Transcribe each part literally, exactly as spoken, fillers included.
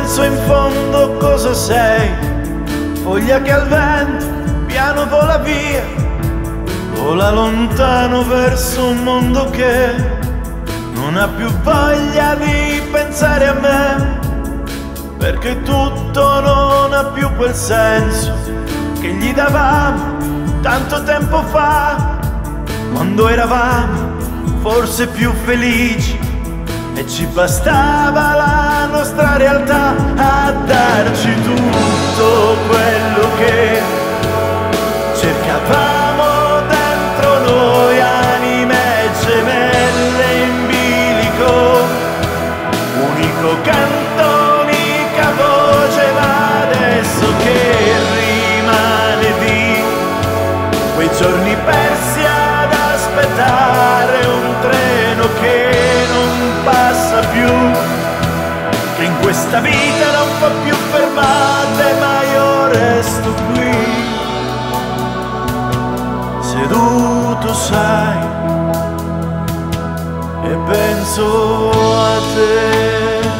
penso in fondo cosa sei, foglia che al vento piano vola via, vola lontano verso un mondo che non ha più voglia di pensare a me, perché tutto non ha più quel senso che gli davamo tanto tempo fa, quando eravamo forse più felici e ci bastava la nostra realtà a darci tutto quello che cercavamo dentro noi, anime gemelle in bilico, unico canto, unica voce, ma adesso che rimane di quei giorni persi ad aspettare un treno che non passa più, che in questa vita non fa più fermate, ma io resto qui, seduto sai, e penso a te.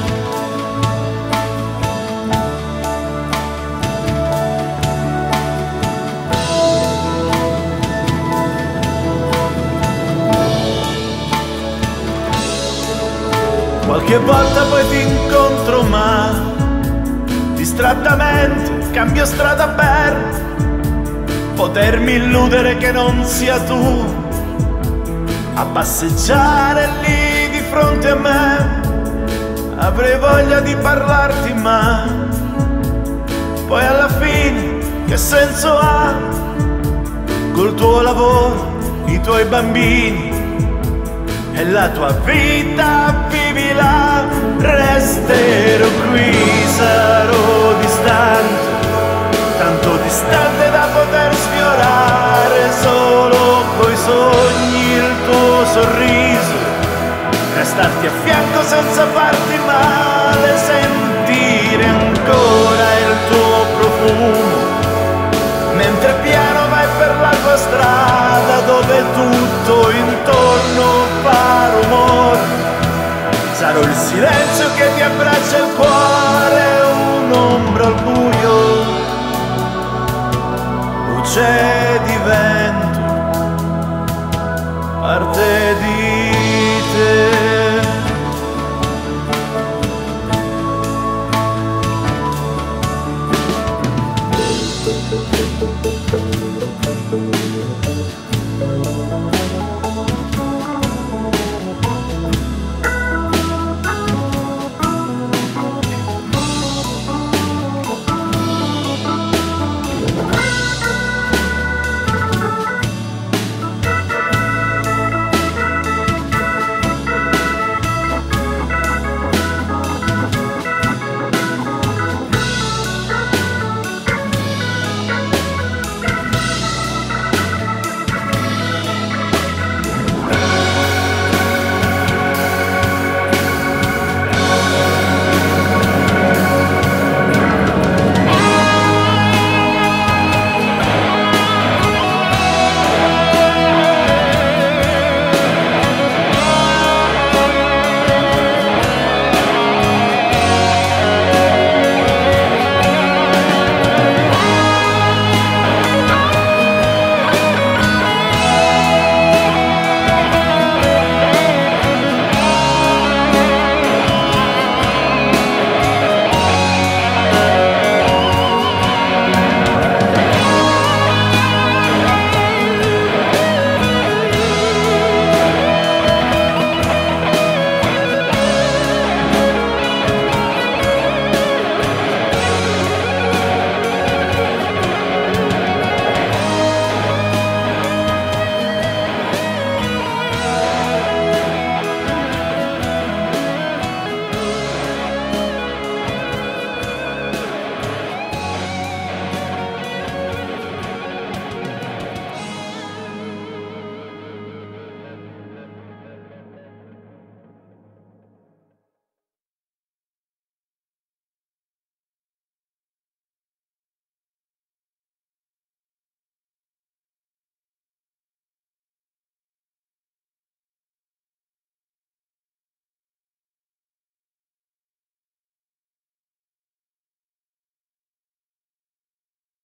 Qualche volta poi ti incontro ma distrattamente cambio strada per potermi illudere che non sia tu a passeggiare lì di fronte a me. Avrei voglia di parlarti ma poi alla fine che senso ha, col tuo lavoro, i tuoi bambini e la tua vita vivila, resterò qui, sarò distante, tanto distante da poter sfiorare solo coi sogni il tuo sorriso, restarti a fianco senza farti male, sentire ancora il tuo profumo, mentre piano vai per la tua strada dove tutto intorno fa rumore, sarò il silenzio che ti abbraccia il cuore, un'ombra al buio, luce